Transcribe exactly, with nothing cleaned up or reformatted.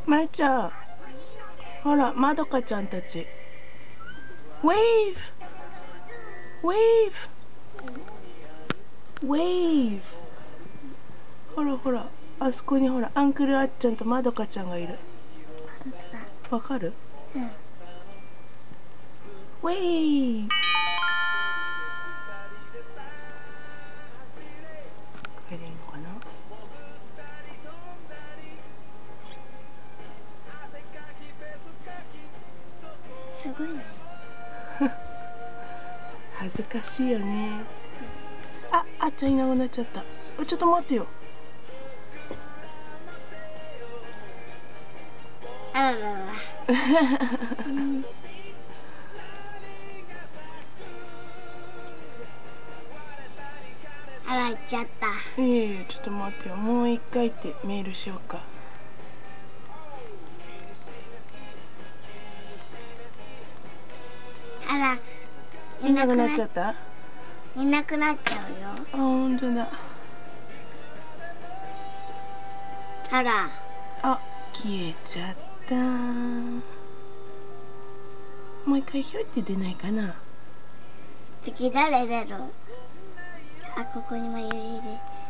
まいちゃん、ほら、まどかちゃんたち。ウェーブウェーブウェーブ。ほらほら、あそこにほら、アンクルあっちゃんとまどかちゃんがいる。わかる？ うん。 ウェーブ。これでいいのかな？ すごいね。 恥ずかしいよね。あ、あっちゃんいなくなっちゃった。ちょっと待ってよ。 あららら。うん、あら、行っちゃった。 いえいえ、ちょっと待ってよ。もう一回ってメールしようか。 あら、 いなくなっちゃった？ いなくなっちゃうよ。 あ、ほんとだ。 あら。 あ、消えちゃった。もう一回ひょいって出ないかな。 次誰出る？あ、ここにも指で。